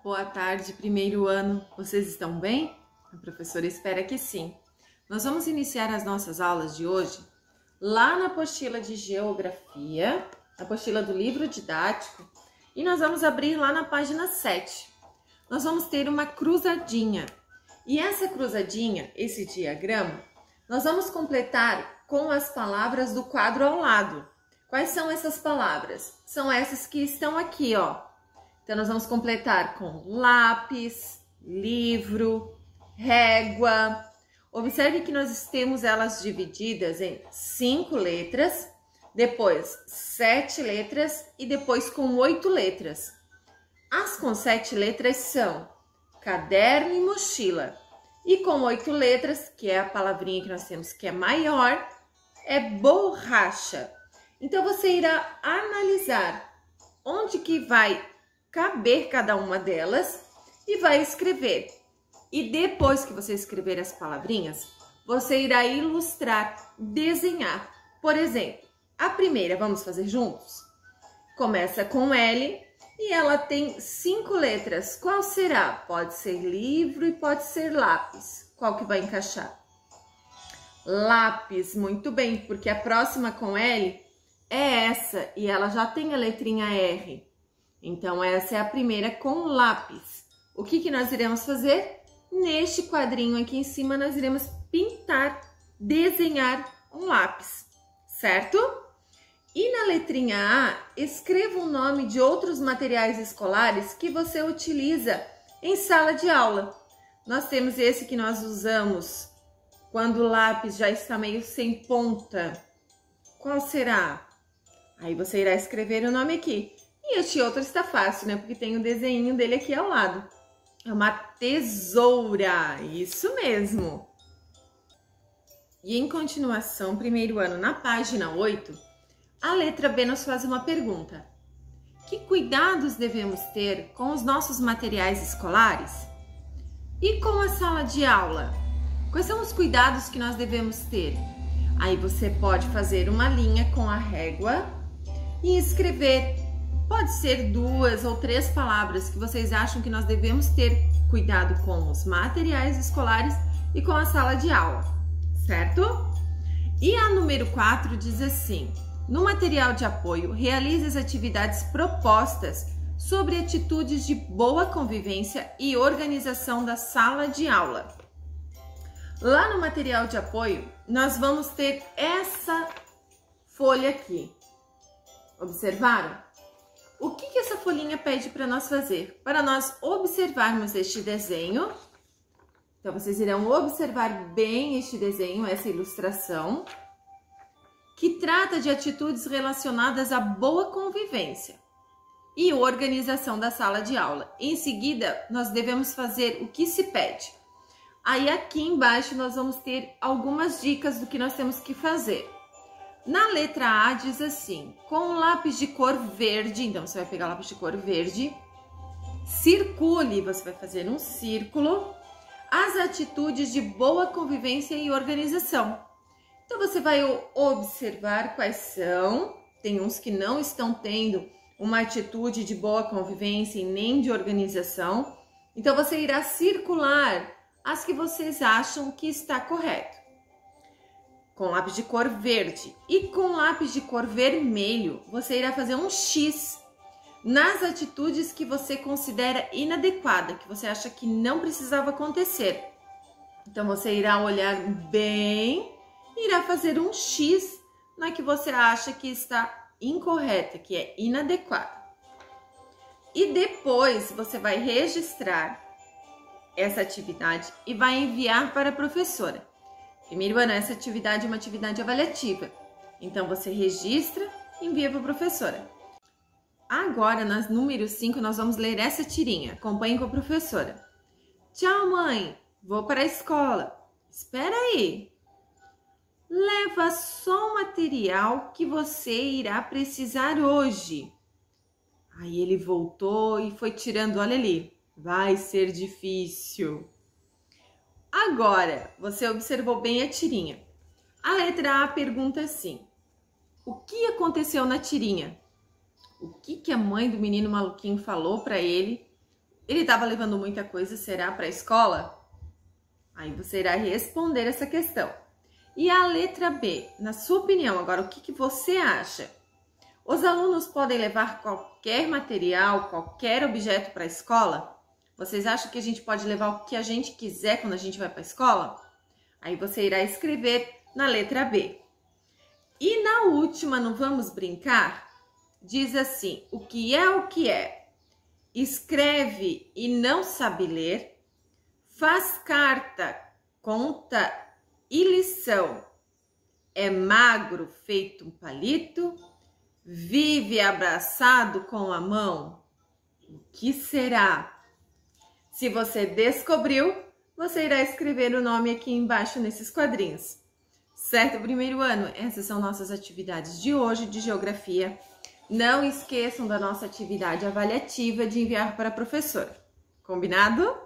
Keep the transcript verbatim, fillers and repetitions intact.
boa tarde, primeiro ano. Vocês estão bem? A professora espera que sim. Nós vamos iniciar as nossas aulas de hoje lá na apostila de Geografia, na apostila do livro didático, e nós vamos abrir lá na página sete. Nós vamos ter uma cruzadinha. E essa cruzadinha, esse diagrama, nós vamos completar com as palavras do quadro ao lado. Quais são essas palavras? São essas que estão aqui, ó. Então, nós vamos completar com lápis, livro, régua. Observe que nós temos elas divididas em cinco letras, depois sete letras e depois com oito letras. As com sete letras são caderno e mochila. E com oito letras, que é a palavrinha que nós temos que é maior, é borracha. Então, você irá analisar onde que vai caber cada uma delas e vai escrever. E depois que você escrever as palavrinhas, você irá ilustrar, desenhar. Por exemplo, a primeira, vamos fazer juntos? Começa com L e ela tem cinco letras. Qual será? Pode ser livro e pode ser lápis. Qual que vai encaixar? Lápis, muito bem, porque a próxima com L é essa e ela já tem a letrinha R. Então, essa é a primeira com lápis. O que que nós iremos fazer? Neste quadrinho aqui em cima, nós iremos pintar, desenhar um lápis, certo? E na letrinha A, escreva o nome de outros materiais escolares que você utiliza em sala de aula. Nós temos esse que nós usamos quando o lápis já está meio sem ponta. Qual será? Aí você irá escrever o nome aqui. E este outro está fácil, né? Porque tem o desenho dele aqui ao lado. É uma tesoura, isso mesmo. E em continuação, primeiro ano, na página oito, a letra B nos faz uma pergunta. Que cuidados devemos ter com os nossos materiais escolares? E com a sala de aula? Quais são os cuidados que nós devemos ter? Aí você pode fazer uma linha com a régua e escrever. Pode ser duas ou três palavras que vocês acham que nós devemos ter cuidado com os materiais escolares e com a sala de aula, certo? E a número quatro diz assim: no material de apoio, realize as atividades propostas sobre atitudes de boa convivência e organização da sala de aula. Lá no material de apoio, nós vamos ter essa folha aqui. Observaram? O que que essa folhinha pede para nós fazer? Para nós observarmos este desenho. Então, vocês irão observar bem este desenho, essa ilustração, que trata de atitudes relacionadas à boa convivência e organização da sala de aula. Em seguida, nós devemos fazer o que se pede. Aí, aqui embaixo, nós vamos ter algumas dicas do que nós temos que fazer. Na letra A diz assim, com um lápis de cor verde, então você vai pegar o lápis de cor verde, circule, você vai fazer um círculo, as atitudes de boa convivência e organização. Então você vai observar quais são, tem uns que não estão tendo uma atitude de boa convivência e nem de organização, então você irá circular as que vocês acham que está correto. Com lápis de cor verde e com lápis de cor vermelho, você irá fazer um X nas atitudes que você considera inadequada, que você acha que não precisava acontecer. Então, você irá olhar bem e irá fazer um X na que você acha que está incorreta, que é inadequada. E depois, você vai registrar essa atividade e vai enviar para a professora. Primeiro ano, essa atividade é uma atividade avaliativa. Então, você registra e envia para a professora. Agora, nas número cinco, nós vamos ler essa tirinha. Acompanhe com a professora. Tchau, mãe. Vou para a escola. Espera aí. Leva só o material que você irá precisar hoje. Aí ele voltou e foi tirando, olha ali. Vai ser difícil. Agora, você observou bem a tirinha. A letra A pergunta assim: o que aconteceu na tirinha? O que que a mãe do menino maluquinho falou para ele? Ele estava levando muita coisa, será, para a escola? Aí você irá responder essa questão. E a letra B, na sua opinião, agora o que, que você acha? Os alunos podem levar qualquer material, qualquer objeto para a escola? Vocês acham que a gente pode levar o que a gente quiser quando a gente vai para a escola? Aí você irá escrever na letra B. E na última, no Vamos Brincar, diz assim, o que é o que é? Escreve e não sabe ler, faz carta, conta e lição, é magro feito um palito, vive abraçado com a mão. O que será? Se você descobriu, você irá escrever o nome aqui embaixo nesses quadrinhos. Certo, primeiro ano? Essas são nossas atividades de hoje de geografia. Não esqueçam da nossa atividade avaliativa de enviar para a professora. Combinado?